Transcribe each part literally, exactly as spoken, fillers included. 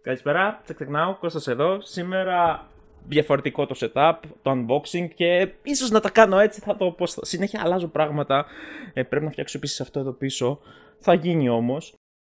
Καλησπέρα, ξεχνάω, Κώστας εδώ. Σήμερα διαφορετικό το setup, το unboxing και ίσως να τα κάνω έτσι, θα το πω. Συνέχεια αλλάζω πράγματα, ε, πρέπει να φτιάξω επίσης αυτό εδώ πίσω, θα γίνει όμως.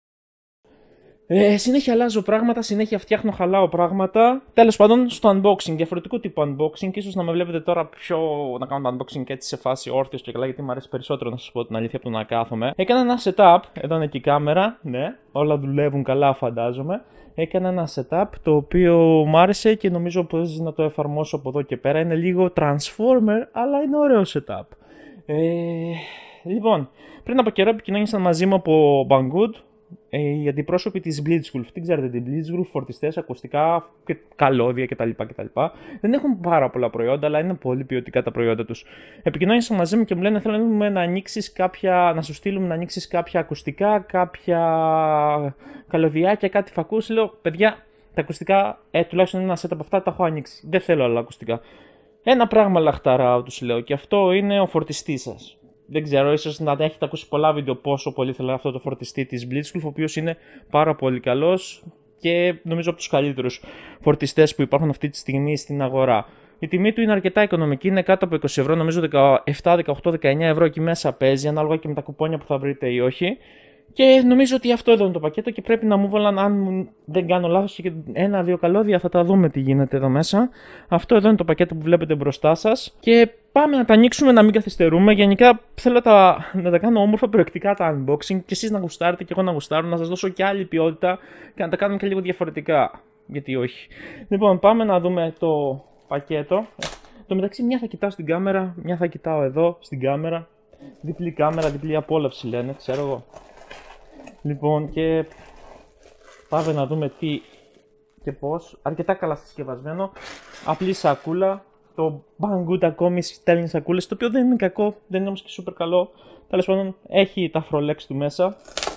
Ε, συνέχεια αλλάζω πράγματα, συνέχεια φτιάχνω, χαλάω πράγματα. Τέλος πάντων, στο unboxing, διαφορετικό τύπο unboxing. Ίσως να με βλέπετε τώρα πιο να κάνω το unboxing έτσι σε φάση όρθιος και καλά, γιατί μου αρέσει περισσότερο να σας πω την αλήθεια από το να κάθομαι. Έκανα ένα setup, εδώ είναι και η κάμερα, ναι, όλα δουλεύουν καλά φαντάζομαι. Έκανα ένα setup το οποίο μου άρεσε και νομίζω πως να το εφαρμόσω από εδώ και πέρα. Είναι λίγο transformer, αλλά είναι ωραίο setup. Ε, λοιπόν, πριν από καιρό επικοινώνησαν μαζί μου από Banggood. Ε, οι αντιπρόσωποι της Blitzwolf, τι ξέρετε την Blitzwolf, φορτιστές, ακουστικά, και καλώδια κτλ, κτλ. Δεν έχουν πάρα πολλά προϊόντα, αλλά είναι πολύ ποιοτικά τα προϊόντα τους. Επικοινώνησαν μαζί μου και μου λένε θέλουμε να ανοίξεις κάποια, να σου στείλουμε να ανοίξεις κάποια ακουστικά, κάποια καλωδιάκια, κάτι φακούς. Λέω, παιδιά, τα ακουστικά, ε, τουλάχιστον ένα set από αυτά τα έχω ανοίξει. Δεν θέλω άλλα ακουστικά. Ένα πράγμα λαχταράω, τους λέω, και αυτό είναι ο φορτιστής σας. Δεν ξέρω, ίσως να έχετε ακούσει πολλά βίντεο πόσο πολύ θέλω αυτό το φορτιστή της Blitzwolf, ο οποίος είναι πάρα πολύ καλός και νομίζω από τους καλύτερους φορτιστές που υπάρχουν αυτή τη στιγμή στην αγορά. Η τιμή του είναι αρκετά οικονομική, είναι κάτω από είκοσι ευρώ, νομίζω δεκαεπτά, δεκαοκτώ, δεκαεννιά ευρώ εκεί μέσα παίζει, ανάλογα και με τα κουπόνια που θα βρείτε ή όχι. Και νομίζω ότι αυτό εδώ είναι το πακέτο και πρέπει να μου βάλαν, αν δεν κάνω λάθος, και ένα-δύο καλώδια, θα τα δούμε τι γίνεται εδώ μέσα. Αυτό εδώ είναι το πακέτο που βλέπετε μπροστά σας. Και πάμε να τα ανοίξουμε, να μην καθυστερούμε. Γενικά θέλω τα, να τα κάνω όμορφα προεκτικά τα unboxing και εσείς να γουστάρετε και εγώ να γουστάρω, να σας δώσω και άλλη ποιότητα και να τα κάνουμε και λίγο διαφορετικά. Γιατί όχι. Λοιπόν, πάμε να δούμε το πακέτο. Το μεταξύ, μια θα κοιτάω στην κάμερα, μια θα κοιτάω εδώ στην κάμερα. Διπλή κάμερα, διπλή απόλαυση λένε, ξέρω εγώ. Λοιπόν, και πάμε να δούμε τι και πώς. Αρκετά καλά συσκευασμένο. Απλή σακούλα. Το Banggood ακόμη στέλνει σακούλες, το οποίο δεν είναι κακό, δεν είναι όμως και super καλό. Τέλος πάντων, έχει τα Frolex του μέσα.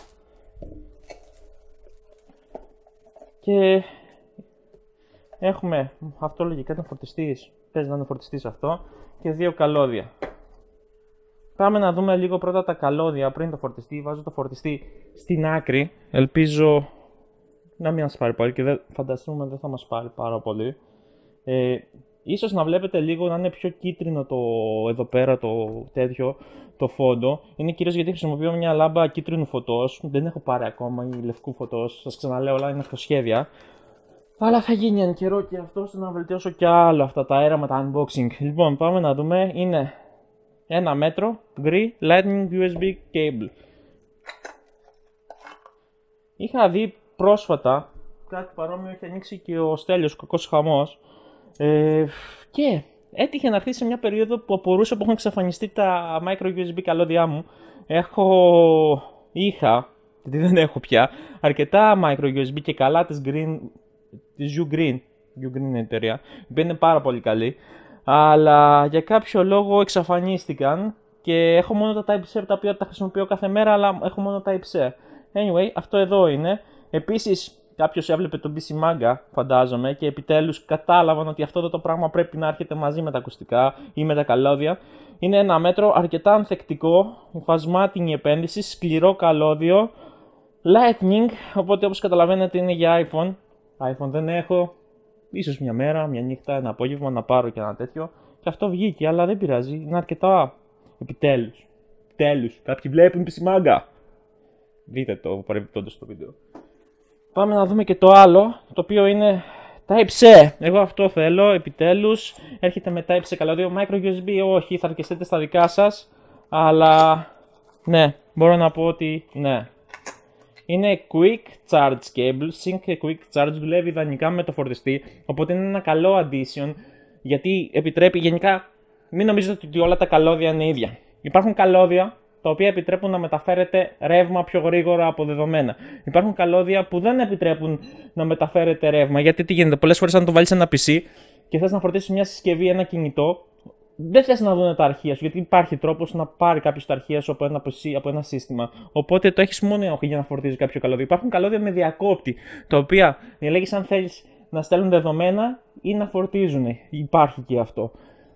Και έχουμε, αυτό λογικά είναι φορτιστής, παίζει να είναι φορτιστής αυτό, και δύο καλώδια. Πάμε να δούμε λίγο πρώτα τα καλώδια πριν το φορτιστή. Βάζω το φορτιστή στην άκρη. Ελπίζω να μην μας πάρει πολύ και δεν, φανταστούμε δεν θα μας πάρει πάρα πολύ. Ε, ίσως να βλέπετε λίγο να είναι πιο κίτρινο το εδώ πέρα το τέτοιο, το φόντο. Είναι κυρίως γιατί χρησιμοποιώ μια λάμπα κίτρινου φωτός. Δεν έχω πάρει ακόμα ή λευκού φωτός. Σας ξαναλέω, όλα είναι αυτοσχέδια. Αλλά θα γίνει εν καιρό και αυτό ώστε να βελτιώσω κι άλλο αυτά τα αέρα με τα unboxing. Λοιπόν, πάμε να δούμε. Είναι ένα μέτρο, γκρι, Lightning γιου ες μπι cable. Είχα δει πρόσφατα κάτι παρόμοιο, έχει ανοίξει και ο Στέλιος, ο κακός χαμός. Ε, και έτυχε να έρθει σε μια περίοδο που απορούσα που έχουν εξαφανιστεί τα micro γιου ες μπι καλώδια μου. Έχω, είχα, γιατί δεν έχω πια, αρκετά micro γιου ες μπι και καλά της Green, της Ugreen, Ugreen είναι η εταιρεία, που είναι πάρα πολύ καλή. Αλλά για κάποιο λόγο εξαφανίστηκαν και έχω μόνο τα Type-C τα οποία τα χρησιμοποιώ κάθε μέρα, αλλά έχω μόνο τα Type-C. Anyway, αυτό εδώ είναι. Επίσης, κάποιος έβλεπε το μπι σι Manga, φαντάζομαι, και επιτέλους κατάλαβαν ότι αυτό εδώ το πράγμα πρέπει να έρχεται μαζί με τα ακουστικά ή με τα καλώδια. Είναι ένα μέτρο αρκετά ανθεκτικό, υφασμάτινη επένδυση, σκληρό καλώδιο, Lightning, οπότε όπως καταλαβαίνετε είναι για iPhone. iPhone δεν έχω. Ίσως μια μέρα, μια νύχτα, ένα απόγευμα να πάρω και ένα τέτοιο. Και αυτό βγήκε, αλλά δεν πειράζει. Είναι αρκετά. Επιτέλους. Επιτέλους. Κάποιοι βλέπουν μπι σι Manga. Δείτε το παρεμπιπτόντως στο βίντεο. Πάμε να δούμε και το άλλο, το οποίο είναι Type-C. Εγώ αυτό θέλω, επιτέλους. Έρχεται με Type-C καλώδιο. Micro γιου ες μπι, όχι, θα αρκεστείτε στα δικά σας. Αλλά ναι, μπορώ να πω ότι ναι. Είναι Quick Charge Cable, Sync και Quick Charge, δουλεύει ιδανικά με το φορτιστή, οπότε είναι ένα καλό addition, γιατί επιτρέπει γενικά, μην νομίζετε ότι όλα τα καλώδια είναι ίδια. Υπάρχουν καλώδια τα οποία επιτρέπουν να μεταφέρετε ρεύμα πιο γρήγορα από δεδομένα. Υπάρχουν καλώδια που δεν επιτρέπουν να μεταφέρετε ρεύμα, γιατί τι γίνεται, πολλές φορές αν το βάλεις σε ένα πι σι και θες να φορτίσεις μια συσκευή, ένα κινητό, δεν θες να δουν τα αρχεία σου, γιατί υπάρχει τρόπος να πάρει κάποιος τα αρχεία σου από ένα, από ένα σύστημα. Οπότε το έχεις μόνο για να φορτίζει κάποιο καλώδιο. Υπάρχουν καλώδια με διακόπτη, τα οποία διαλέγεις αν θέλεις να στέλνουν δεδομένα ή να φορτίζουν. Υπάρχει και αυτό.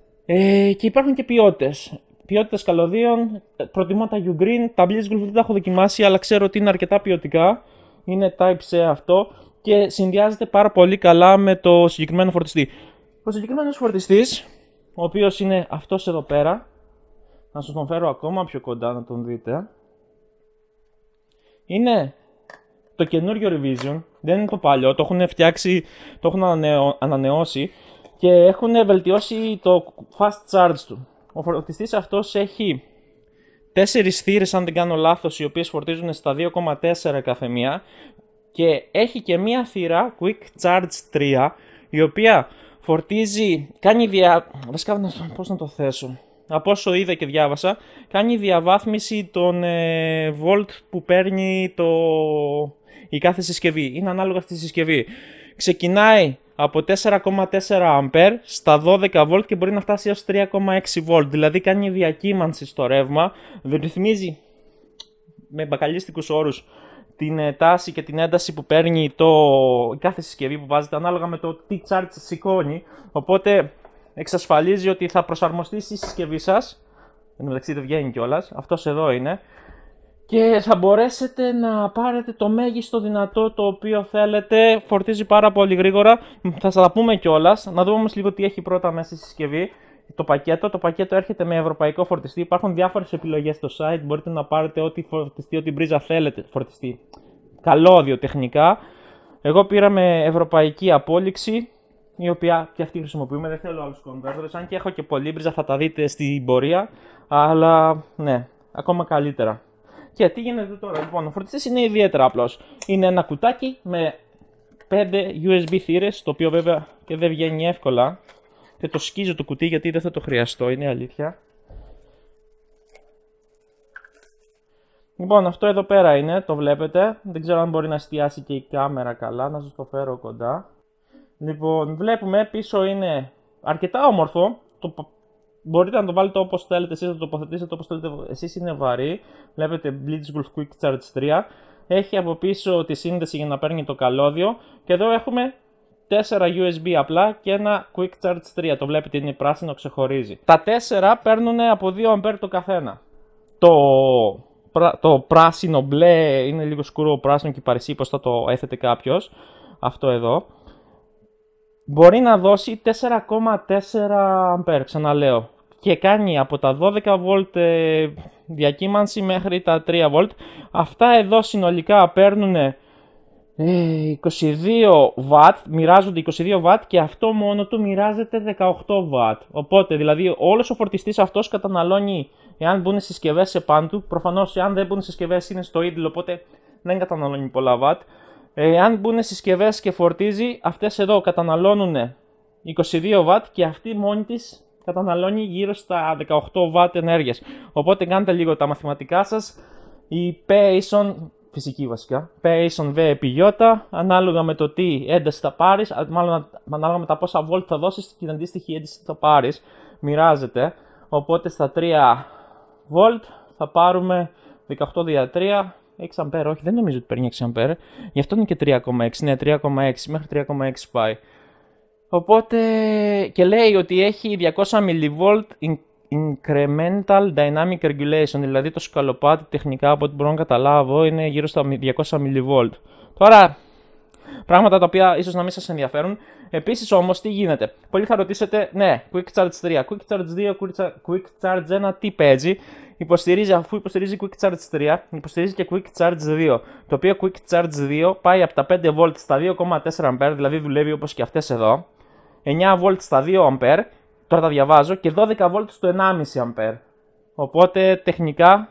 Ε, και υπάρχουν και ποιότητες. Ποιότητες καλωδίων, προτιμώ τα Ugreen, τα Blitzwolf δεν τα έχω δοκιμάσει, αλλά ξέρω ότι είναι αρκετά ποιοτικά. Είναι Type-C αυτό. και συνδυάζεται πάρα πολύ καλά με το συγκεκριμένο φορτιστή. Ο συγκεκριμένος φορτιστής, ο οποίος είναι αυτός εδώ πέρα, να σας τον φέρω ακόμα πιο κοντά να τον δείτε, είναι το καινούριο Revision, δεν είναι το παλιό, το έχουν φτιάξει, το έχουν ανανεώσει και έχουν βελτιώσει το fast charge του. Ο φορτιστής αυτός έχει τέσσερις θύρες, αν δεν κάνω λάθος, οι οποίες φορτίζουν στα δύο κόμμα τέσσερα κάθε μία και έχει και μία θύρα Quick Charge τρία, η οποία φορτίζει, κάνει δια... βασικά πώς να το θέσω, από όσο είδα και διάβασα, κάνει διαβάθμιση των ε, volt που παίρνει το... η κάθε συσκευή, είναι ανάλογα στη συσκευή. Ξεκινάει από τέσσερα κόμμα τέσσερα αμπέρ στα δώδεκα βολτ και μπορεί να φτάσει έως τρία κόμμα έξι βολτ, δηλαδή κάνει διακύμανση στο ρεύμα, ρυθμίζει με μπακαλίστικους όρους την τάση και την ένταση που παίρνει το... η κάθε συσκευή που βάζετε ανάλογα με το τι charge σηκώνει, οπότε εξασφαλίζει ότι θα προσαρμοστεί στη συσκευή σας, εν τω μεταξύ δεν βγαίνει κιόλας, αυτός εδώ είναι, και θα μπορέσετε να πάρετε το μέγιστο δυνατό το οποίο θέλετε. Φορτίζει πάρα πολύ γρήγορα. Θα σας τα πούμε κιόλας. Να δούμε όμως λίγο τι έχει πρώτα μέσα στη συσκευή. Το πακέτο. Το πακέτο έρχεται με ευρωπαϊκό φορτιστή. Υπάρχουν διάφορες επιλογές στο site. Μπορείτε να πάρετε ό,τι φορτιστή, ό,τι μπρίζα θέλετε. Φορτιστή. Καλώδιο τεχνικά. Εγώ πήρα με ευρωπαϊκή απόλυξη, η οποία και αυτή χρησιμοποιούμε. Δεν θέλω άλλους converters. Αν και έχω και πολλή μπρίζα, θα τα δείτε στην πορεία. Αλλά ναι, ακόμα καλύτερα. Και τι γίνεται τώρα, λοιπόν, ο φορτιστής είναι ιδιαίτερα απλός. Είναι ένα κουτάκι με πέντε γιου ες μπι θύρες, το οποίο βέβαια και δεν βγαίνει εύκολα. Και το σκίζω το κουτί γιατί δεν θα το χρειαστώ, είναι αλήθεια. Λοιπόν, αυτό εδώ πέρα είναι, το βλέπετε. Δεν ξέρω αν μπορεί να εστιάσει και η κάμερα καλά, να σας το φέρω κοντά. Λοιπόν, βλέπουμε πίσω είναι αρκετά όμορφο. Το... Μπορείτε να το βάλετε όπως θέλετε εσείς, να το τοποθετήσετε όπως θέλετε εσείς, είναι βαρύ. Βλέπετε Blitzwolf Quick Charge τρία. Έχει από πίσω τη σύνδεση για να παίρνει το καλώδιο. Και εδώ έχουμε τέσσερα γιου ες μπι απλά και ένα Quick Charge τρία. Το βλέπετε, είναι πράσινο, ξεχωρίζει. Τα τέσσερα παίρνουν από δύο αμπέρ το καθένα. Το, το πράσινο μπλε είναι λίγο σκούρο πράσινο και παρεσί πως θα το έθετε κάποιος. Αυτό εδώ. Μπορεί να δώσει τέσσερα κόμμα τέσσερα αμπέρ, ξαναλέω. Και κάνει από τα δώδεκα βολτ ε, διακύμανση μέχρι τα τρία βολτ. Αυτά εδώ συνολικά παίρνουν ε, είκοσι δύο βατ, μοιράζονται είκοσι δύο βατ και αυτό μόνο του μοιράζεται δεκαοκτώ βατ. Οπότε δηλαδή όλος ο φορτιστής αυτός καταναλώνει, εάν μπουν συσκευές σε πάνω του, προφανώς εάν δεν μπουν συσκευές είναι στο idle, οπότε δεν καταναλώνει πολλά βατ. Ε, αν μπουν συσκευές και φορτίζει, αυτές εδώ καταναλώνουν είκοσι δύο βατ και αυτή μόνη της καταναλώνει γύρω στα δεκαοκτώ βατ ενέργειας. Οπότε κάντε λίγο τα μαθηματικά σας. Η Payson, φυσική βασικά, Payson V επί Ι, ανάλογα με το τι ένταση θα πάρεις, μάλλον ανάλογα με τα πόσα βολτ θα δώσεις και την αντίστοιχη ένταση θα πάρεις, μοιράζεται. Οπότε στα τρία βολτ θα πάρουμε δεκαοκτώ δια τρία, έξι αμπέρ, όχι δεν νομίζω ότι παίρνει έξι αμπέρ, γι' αυτό είναι και τρία κόμμα έξι, ναι τρία κόμμα έξι μέχρι τρία κόμμα έξι πάει. Οπότε και λέει ότι έχει διακόσια μιλιβολτ incremental dynamic regulation, δηλαδή το σκαλοπάτι τεχνικά από ό,τι μπορώ να καταλάβω είναι γύρω στα διακόσια μιλιβολτ. Τώρα, πράγματα τα οποία ίσως να μην σας ενδιαφέρουν. Επίσης όμως τι γίνεται, πολλοί θα ρωτήσετε, ναι, Quick Charge τρία, Quick Charge δύο, Quick Charge ένα, τι παίζει. Υποστηρίζει, αφού υποστηρίζει Quick Charge τρία, υποστηρίζει και Quick Charge δύο. Το οποίο Quick Charge δύο πάει από τα πέντε βολτ στα δύο κόμμα τέσσερα αμπέρ, δηλαδή δουλεύει όπως και αυτές εδώ. εννιά βολτ στα δύο αμπέρ, τώρα τα διαβάζω, και δώδεκα βολτ στο ενάμιση αμπέρ. Οπότε τεχνικά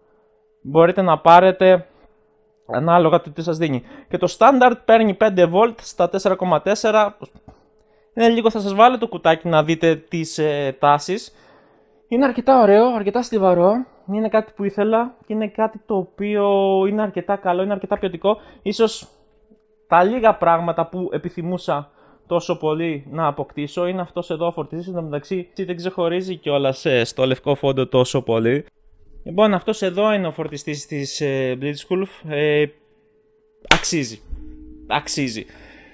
μπορείτε να πάρετε ανάλογα το τι σας δίνει. Και το standard παίρνει πέντε βολτ στα τέσσερα κόμμα τέσσερα. Είναι λίγο, θα σας βάλω το κουτάκι να δείτε τις ε, τάσεις. Είναι αρκετά ωραίο, αρκετά στιβαρό. Είναι κάτι που ήθελα και είναι κάτι το οποίο είναι αρκετά καλό, είναι αρκετά ποιοτικό. Ίσως τα λίγα πράγματα που επιθυμούσα τόσο πολύ να αποκτήσω είναι αυτός εδώ ο φορτιστής. Εν τω μεταξύ δεν ξεχωρίζει κιόλας στο λευκό φόντο τόσο πολύ. Λοιπόν, αυτός εδώ είναι ο φορτιστής της ε, Blitzwolf. Ε, αξίζει. Αξίζει.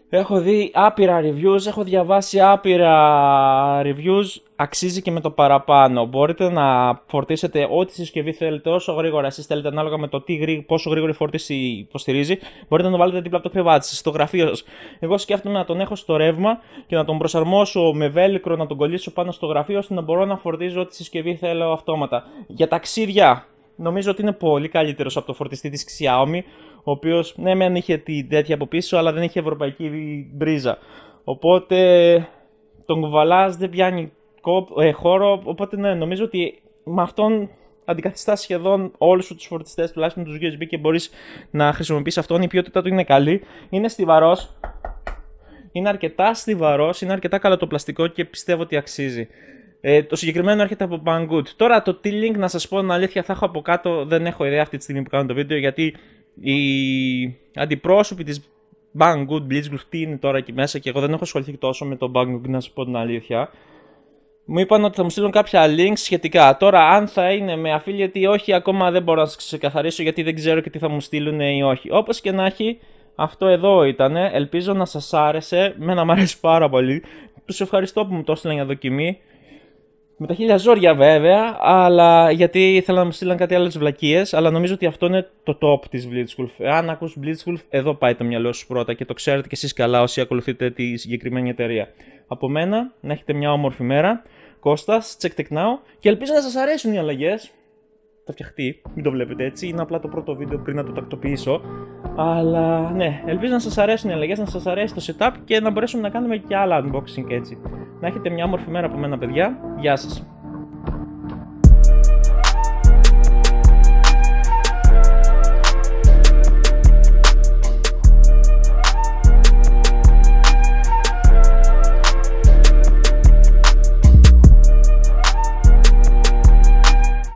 Έχω δει άπειρα reviews, έχω διαβάσει άπειρα reviews, αξίζει και με το παραπάνω. Μπορείτε να φορτίσετε ό,τι συσκευή θέλετε όσο γρήγορα εσείς θέλετε, ανάλογα με το τι, πόσο γρήγορη φόρτιση υποστηρίζει. Μπορείτε να το βάλετε δίπλα από το κρεβάτι σας, στο γραφείο σας. Εγώ σκέφτομαι να τον έχω στο ρεύμα και να τον προσαρμόσω με βέλικρο, να τον κολλήσω πάνω στο γραφείο, ώστε να μπορώ να φορτίζω ό,τι συσκευή θέλω αυτόματα. Για ταξίδια, νομίζω ότι είναι πολύ καλύτερος από το φορτιστή της Xiaomi, ο οποίος ναι μεν είχε την τέτοια από πίσω, αλλά δεν είχε ευρωπαϊκή μπρίζα. Οπότε τον κουβαλάς, δεν πιάνει ε, χώρο, οπότε ναι, νομίζω ότι με αυτόν αντικαθιστάς σχεδόν όλους τους φορτιστές, τουλάχιστον τους γιου ες μπι, και μπορείς να χρησιμοποιήσεις αυτόν. Η ποιότητα του είναι καλή, είναι στιβαρός, είναι αρκετά στιβαρός, είναι αρκετά καλό το πλαστικό και πιστεύω ότι αξίζει. Ε, το συγκεκριμένο έρχεται από Banggood. Τώρα το T-Link, να σας πω την αλήθεια, θα έχω από κάτω, δεν έχω ιδέα αυτή τη στιγμή που κάνω το βίντεο, γιατί οι αντιπρόσωποι της Banggood, Blitzwolf, τι είναι τώρα εκεί μέσα, και εγώ δεν έχω ασχοληθεί τόσο με το Banggood, να σας πω την αλήθεια. Μου είπαν ότι θα μου στείλουν κάποια links σχετικά. Τώρα, αν θα είναι με affiliate ή όχι, ακόμα δεν μπορώ να σας ξεκαθαρίσω, γιατί δεν ξέρω και τι θα μου στείλουν ή όχι. Όπως και να έχει, αυτό εδώ ήταν. Ελπίζω να σας άρεσε. Μένα μου αρέσει πάρα πολύ. Τους ευχαριστώ που μου το έστειλαν για δοκιμή. Με τα χίλια ζόρια βέβαια, αλλά γιατί ήθελα να μου στείλαν κάτι άλλες βλακίες, αλλά νομίζω ότι αυτό είναι το top της Blitzwolf. Αν ακούς Blitzwolf, εδώ πάει το μυαλό σου πρώτα και το ξέρετε κι εσείς καλά όσοι ακολουθείτε τη συγκεκριμένη εταιρεία. Από μένα, να έχετε μια όμορφη μέρα. Κώστας, check tech now, και ελπίζω να σας αρέσουν οι αλλαγές. Θα φτιαχτεί, μην το βλέπετε έτσι, είναι απλά το πρώτο βίντεο πριν να το τακτοποιήσω. Αλλά ναι, ελπίζω να σας αρέσουν οι αλλαγές, να σας αρέσει το setup και να μπορέσουμε να κάνουμε και άλλα unboxing έτσι. Να έχετε μια όμορφη μέρα από μένα, παιδιά. Γεια σας.